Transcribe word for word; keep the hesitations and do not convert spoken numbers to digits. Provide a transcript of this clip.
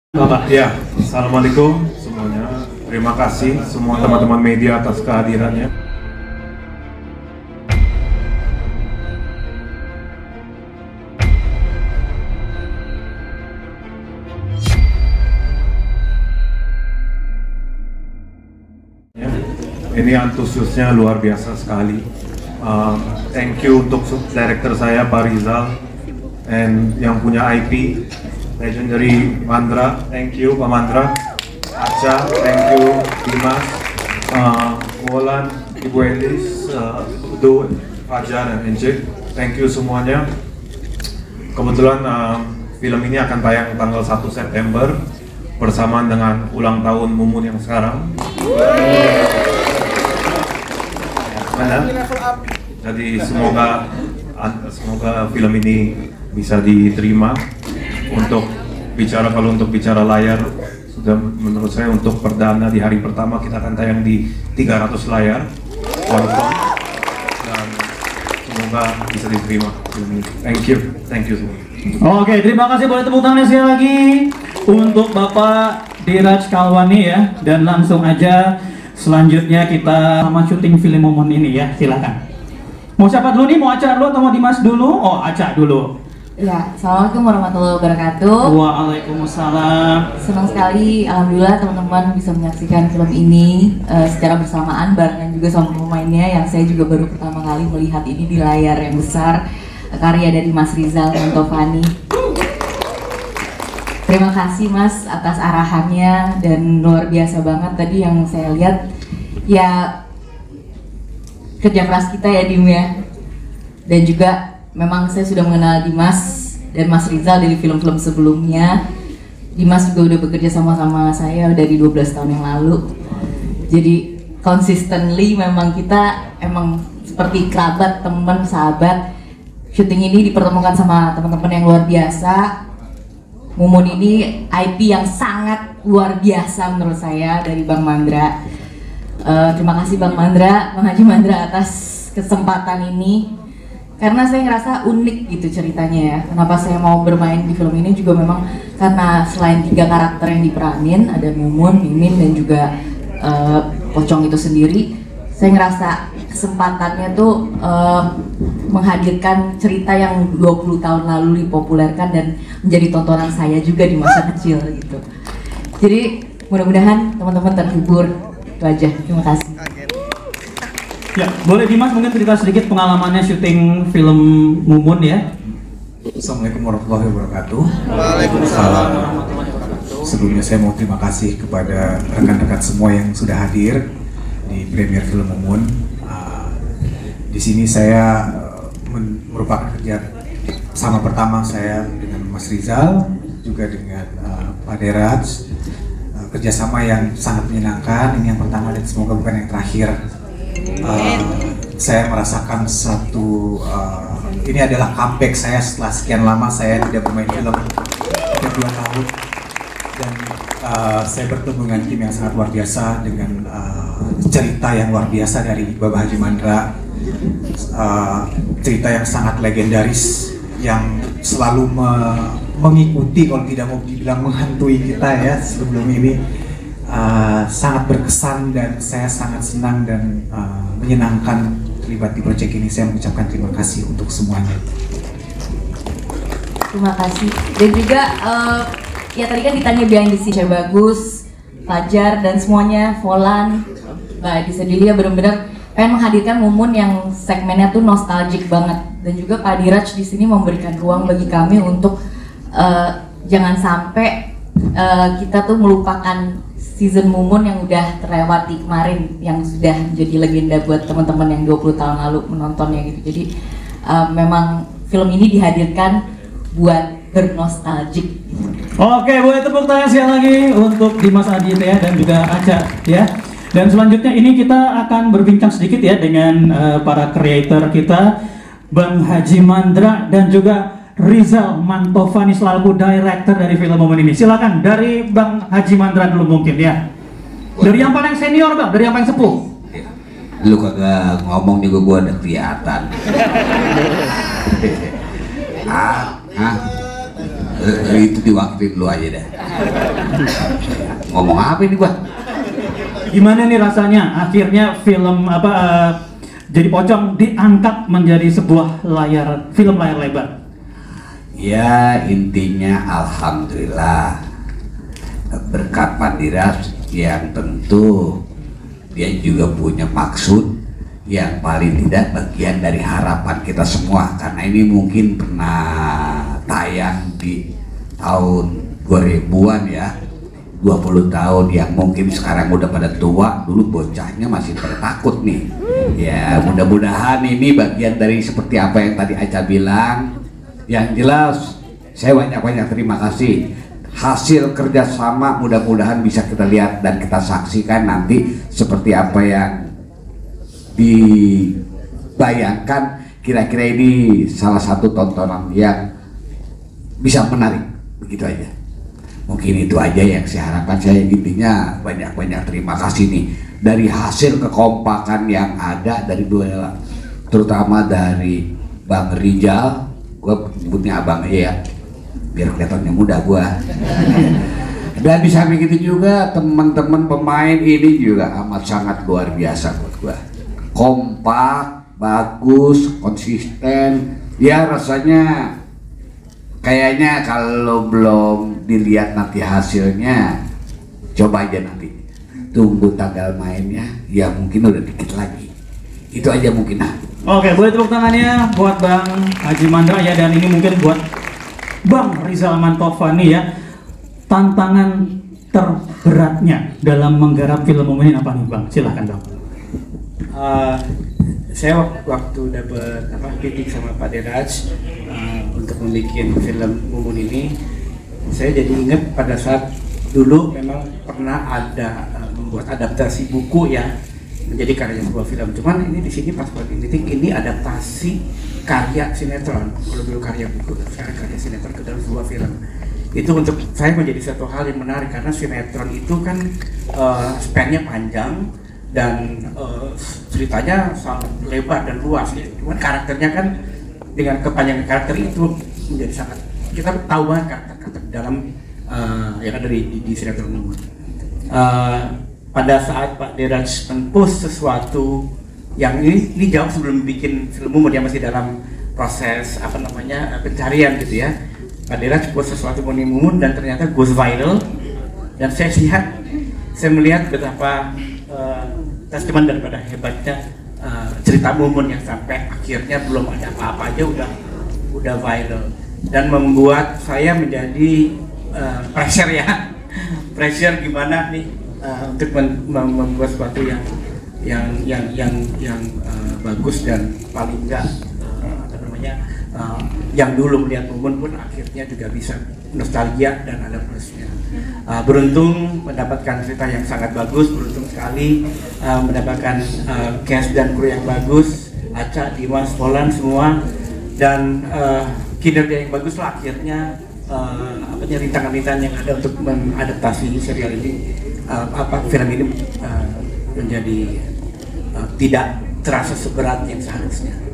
Bapak. Ya, assalamualaikum semuanya. Terima kasih semua teman-teman media atas kehadirannya. Ya, ini antusiasnya luar biasa sekali. Uh, thank you untuk director saya Pak Rizal and yang punya I P. Legendary Mandra, thank you Pak Mandra, Aca, thank you Dimas, uh, Wolan, Ibu Elis, uh, Do, Fajar, dan Enjek, thank you semuanya. Kebetulan uh, film ini akan tayang tanggal satu September bersamaan dengan ulang tahun Mumun yang sekarang. Mana? Jadi semoga semoga film ini bisa diterima. Untuk bicara kalau untuk bicara layar sudah menurut saya untuk perdana di hari pertama kita akan tayang di tiga ratus layar nonton dan semoga bisa diterima film ini. Thank you, thank you semua. Oke, terima kasih, boleh tepuk tangan sekali lagi untuk Bapak Diraj Kalwani ya, dan langsung aja selanjutnya kita sama syuting film Mumun ini ya, silakan. Mau siapa dulu nih? Mau Aca dulu atau mau Dimas dulu? Oh, Aca dulu. Ya, assalamualaikum warahmatullahi wabarakatuh. Waalaikumsalam. Senang sekali, alhamdulillah teman-teman bisa menyaksikan film ini uh, secara bersamaan barengan juga sama pemainnya yang saya juga baru pertama kali melihat ini di layar yang besar, karya dari Mas Rizal Mantovani. Terima kasih Mas atas arahannya dan luar biasa banget tadi yang saya lihat ya, kerja keras kita ya Dim ya, dan juga memang saya sudah mengenal Dimas dan Mas Rizal dari film-film sebelumnya. Dimas juga udah bekerja sama-sama saya dari dua belas tahun yang lalu. Jadi consistently memang kita emang seperti kerabat, teman, sahabat. Syuting ini dipertemukan sama teman-teman yang luar biasa. Mumun ini I P yang sangat luar biasa menurut saya dari Bang Mandra. Uh, terima kasih Bang Mandra, Bang Haji Mandra atas kesempatan ini. Karena saya ngerasa unik gitu ceritanya ya. Kenapa saya mau bermain di film ini juga memang karena selain tiga karakter yang diperanin, ada Mumun, Mimin, dan juga uh, Pocong itu sendiri, saya ngerasa kesempatannya tuh uh, menghadirkan cerita yang dua puluh tahun lalu dipopulerkan dan menjadi tontonan saya juga di masa kecil gitu. Jadi mudah-mudahan teman-teman terhibur. Itu aja, terima kasih. Ya, boleh Dimas mungkin cerita sedikit pengalamannya syuting film Mumun ya. Assalamualaikum warahmatullahi wabarakatuh. Waalaikumsalam. Sebelumnya saya mau terima kasih kepada rekan-rekan semua yang sudah hadir di premier film Mumun. Uh, di sini saya uh, merupakan kerja sama pertama saya dengan Mas Rizal, juga dengan uh, Pak Deraj. Uh, kerjasama yang sangat menyenangkan. Ini yang pertama dan semoga bukan yang terakhir. Uh, saya merasakan satu uh, ini adalah comeback saya setelah sekian lama saya tidak bermain film, hampir dua tahun, dan uh, saya bertemu dengan tim yang sangat luar biasa dengan uh, cerita yang luar biasa dari Bapak Haji Mandra, uh, cerita yang sangat legendaris yang selalu me mengikuti, kalau tidak mau dibilang menghantui kita ya sebelum ini. Uh, sangat berkesan dan saya sangat senang dan uh, menyenangkan terlibat di proyek ini. Saya mengucapkan terima kasih untuk semuanya. Terima kasih. Dan juga uh, ya tadi kan ditanya behind the scene bagus, Fajar dan semuanya, Volan, Mbak Disedelia benar-benar pengen menghadirkan Mumun yang segmennya tuh nostalgic banget, dan juga Pak Diraj di sini memberikan ruang bagi kami untuk uh, jangan sampai uh, kita tuh melupakan season Mumun yang udah terlewati kemarin, yang sudah jadi legenda buat teman-teman yang dua puluh tahun lalu menontonnya gitu. Jadi uh, memang film ini dihadirkan buat bernostalgic. Oke, boleh tepuk tangan sekali lagi untuk Dimas Adit ya, dan juga Aca ya. Dan selanjutnya ini kita akan berbincang sedikit ya dengan uh, para kreator kita, Bang Haji Mandra dan juga Rizal Mantovani selaku director dari film Mumun ini. Silakan dari Bang Haji Mandra dulu mungkin ya. Dari yang paling senior Bang, dari yang paling sepuh. Lu kagak ngomong juga gua udah kelihatan. ah, ah. Eh, itu diwaktuin dulu aja dah. Ngomong apa ini gua? Gimana nih rasanya akhirnya film apa uh, Jadi Pocong diangkat menjadi sebuah layar film layar lebar? Ya intinya alhamdulillah berkat Pak Diras yang tentu dia juga punya maksud yang paling tidak bagian dari harapan kita semua, karena ini mungkin pernah tayang di tahun dua ribuan ya, dua puluh tahun yang mungkin sekarang udah pada tua, dulu bocahnya masih pada takut nih. Ya mudah-mudahan ini bagian dari seperti apa yang tadi Aca bilang. Yang jelas saya banyak-banyak terima kasih, hasil kerjasama mudah-mudahan bisa kita lihat dan kita saksikan nanti seperti apa yang dibayangkan. Kira-kira ini salah satu tontonan yang bisa menarik, begitu aja. Mungkin itu aja yang saya harapkan. Saya intinya banyak-banyak terima kasih nih dari hasil kekompakan yang ada dari dua, terutama dari Bang Rijal, gue nyebutnya abang aja ya biar kelihatannya muda gue. Dan di samping itu juga teman-teman pemain ini juga amat sangat luar biasa buat gue, kompak, bagus, konsisten. Ya rasanya kayaknya kalau belum dilihat nanti hasilnya, coba aja nanti tunggu tanggal mainnya, ya mungkin udah dikit lagi. Itu aja mungkin. Nah, oke, boleh tepuk tangannya buat Bang Haji Mandra ya, dan ini mungkin buat Bang Rizal Mantovani ya. Tantangan terberatnya dalam menggarap film Mumun ini apa nih Bang? Silahkan Bang. Uh, saya waktu dapat apa titik sama Pak Deraj uh, untuk membuat film Mumun ini, saya jadi ingat pada saat dulu memang pernah ada uh, membuat adaptasi buku ya menjadi karya sebuah film. Cuman ini di sini pas buat ini ini adaptasi karya sinetron. Kalau dulu karya buku, sekarang karya sinetron ke dalam sebuah film. Itu untuk saya menjadi satu hal yang menarik karena sinetron itu kan uh, span-nya panjang dan uh, ceritanya sangat lebar dan luas ya. Cuman karakternya kan dengan kepanjangan karakter itu menjadi sangat, kita tahu banget karakter-karakter dalam uh, yang ada di, di, di sinetron Mumun. Uh, pada saat Pak Deraj men-post sesuatu yang ini, ini jauh sebelum bikin film Mumun, dia masih dalam proses apa namanya pencarian gitu ya. Pak Deraj post sesuatu mengenai Mumun dan ternyata goes viral, dan saya lihat, saya melihat betapa uh, testament daripada hebatnya uh, cerita Mumun yang sampai akhirnya belum ada apa-apa aja udah udah viral dan membuat saya menjadi uh, pressure ya pressure gimana nih uh, untuk mem mem membuat sesuatu yang yang yang yang yang uh, bagus dan paling enggak uh, apa namanya uh, yang dulu melihat Mumun pun akhirnya juga bisa nostalgia dan ada plusnya. Uh, beruntung mendapatkan cerita yang sangat bagus, beruntung sekali uh, mendapatkan uh, cast dan kru yang bagus, Aca, Dimas, Polan semua, dan uh, kinerja yang bagus lah akhirnya uh, apa rintangan-rintangan yang ada untuk mengadaptasi serial ini, uh, apa film ini uh, menjadi uh, tidak terasa seberat yang seharusnya.